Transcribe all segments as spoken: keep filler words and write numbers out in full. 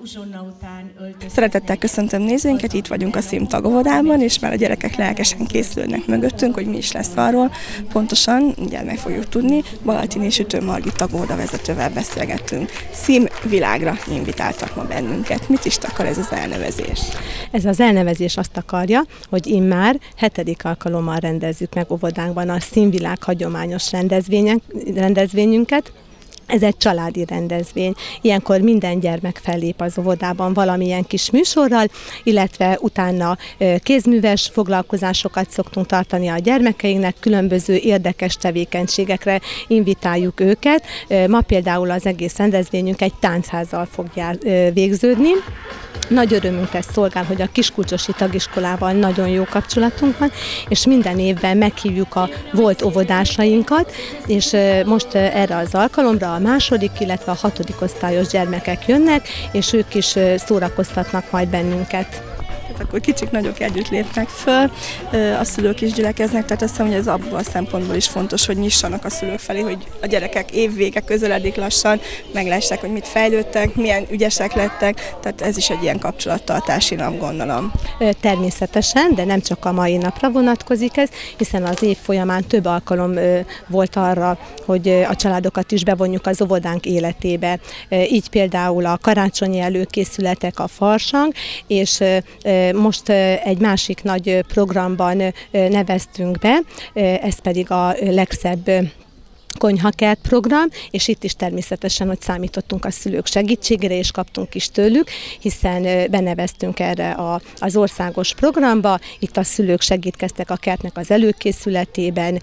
uzsonna után öltöztetnek. Szeretettel köszöntöm nézőinket, itt vagyunk a Szím tagóvodában, és már a gyerekek lelkesen készülnek mögöttünk, hogy mi is lesz arról. Pontosan, mindjárt meg fogjuk tudni, Balatini és Sütő Margit tagóvoda vezetővel beszélgettünk. Szím világra invitáltak ma bennünket. Mit is akar ez az elnevezés? Ez az elnevezés azt akarja, hogy immár hetedik alkalommal rendezzük meg óvodánkban a Színvilág hagyományos rendezvényünket. Ez egy családi rendezvény. Ilyenkor minden gyermek fellép az óvodában valamilyen kis műsorral, illetve utána kézműves foglalkozásokat szoktunk tartani a gyermekeinknek, különböző érdekes tevékenységekre invitáljuk őket. Ma például az egész rendezvényünk egy táncházzal fog végződni. Nagy örömünkre szolgál, hogy a Kiskulcsosi Tagiskolával nagyon jó kapcsolatunk van, és minden évben meghívjuk a volt óvodásainkat, és most erre az alkalomra a második, illetve a hatodik osztályos gyermekek jönnek, és ők is szórakoztatnak majd bennünket. Akkor kicsik, nagyok együtt lépnek föl, a szülők is gyülekeznek, tehát azt hiszem, hogy ez abból a szempontból is fontos, hogy nyissanak a szülők felé, hogy a gyerekek évvége közeledik lassan, meglássák, hogy mit fejlődtek, milyen ügyesek lettek, tehát ez is egy ilyen kapcsolattartási nap, gondolom. Természetesen, de nem csak a mai napra vonatkozik ez, hiszen az év folyamán több alkalom volt arra, hogy a családokat is bevonjuk az óvodánk életébe. Így például a karácsonyi előkészületek, a farsang, és most egy másik nagy programban neveztünk be, ez pedig a legszebb konyhakert program, és itt is természetesen, hogy számítottunk a szülők segítségére, és kaptunk is tőlük, hiszen beneveztünk erre a, az országos programba, itt a szülők segítkeztek a kertnek az előkészületében,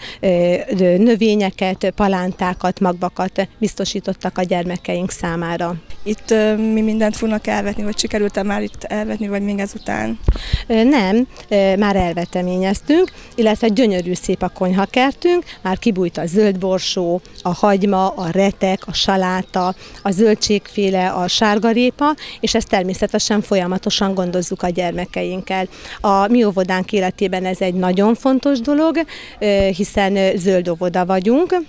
növényeket, palántákat, magvakat biztosítottak a gyermekeink számára. Itt mi mindent fognak elvetni, vagy sikerült-e már itt elvetni, vagy még ezután? Nem, már elveteményeztünk, illetve gyönyörű szép a konyhakertünk, már kibújt a zöldborsó, a hagyma, a retek, a saláta, a zöldségféle, a sárgarépa, és ezt természetesen folyamatosan gondozzuk a gyermekeinkkel. A mi óvodánk életében ez egy nagyon fontos dolog, hiszen zöld óvoda vagyunk,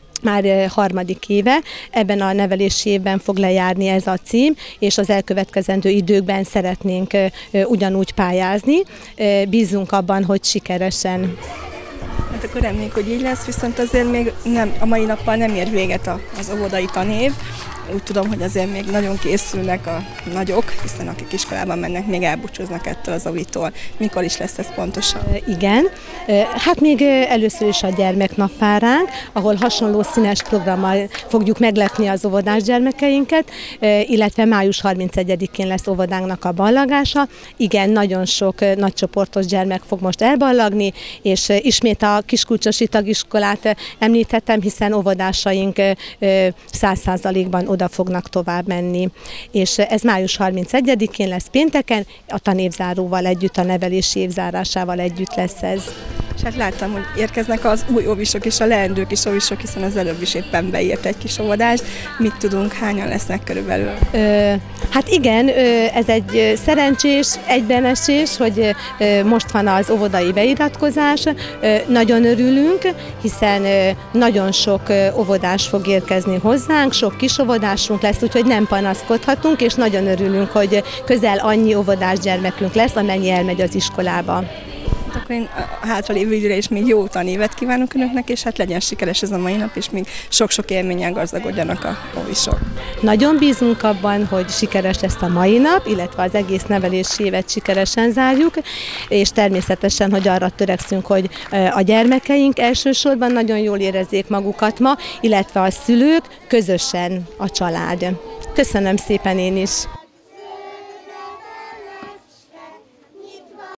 már harmadik éve, ebben a nevelési évben fog lejárni ez a cím, és az elkövetkezendő időkben szeretnénk ugyanúgy pályázni. Bízunk abban, hogy sikeresen. Hát akkor reméljük, hogy így lesz, viszont azért még nem, a mai nappal nem ér véget az óvodai tanév. Úgy tudom, hogy azért még nagyon készülnek a nagyok, hiszen akik iskolában mennek, még elbúcsúznak ettől az óvitól. Mikor is lesz ez pontosan? Igen, hát még először is a gyermeknap vár ránk, ahol hasonló színes programmal fogjuk meglepni az óvodás gyermekeinket, illetve május harmincegyedikén lesz óvodánknak a ballagása. Igen, nagyon sok nagycsoportos gyermek fog most elballagni, és ismét a Kiskulcsosi Tagiskolát említettem, hiszen óvodásaink száz százalékban oda fognak tovább menni. És ez május harmincegyedikén lesz pénteken, a tanévzáróval együtt, a nevelési évzárásával együtt lesz ez. És hát láttam, hogy érkeznek az új óvisok és a leendő kis óvisok, hiszen az előbb is éppen beírt egy kis óvodást. Mit tudunk, hányan lesznek körülbelül? Ö, hát igen, ez egy szerencsés egybenesés, hogy most van az óvodai beiratkozás. Nagyon örülünk, hiszen nagyon sok óvodás fog érkezni hozzánk, sok kis óvodásunk lesz, úgyhogy nem panaszkodhatunk, és nagyon örülünk, hogy közel annyi óvodás gyermekünk lesz, amennyi elmegy az iskolába. Akkor én a hátralévő időre is még jó tanévet kívánok önöknek, és hát legyen sikeres ez a mai nap, és még sok-sok élménnyel gazdagodjanak a óvisok. Nagyon bízunk abban, hogy sikeres lesz a mai nap, illetve az egész nevelési évet sikeresen zárjuk, és természetesen, hogy arra törekszünk, hogy a gyermekeink elsősorban nagyon jól érezzék magukat ma, illetve a szülők, közösen a család. Köszönöm szépen én is!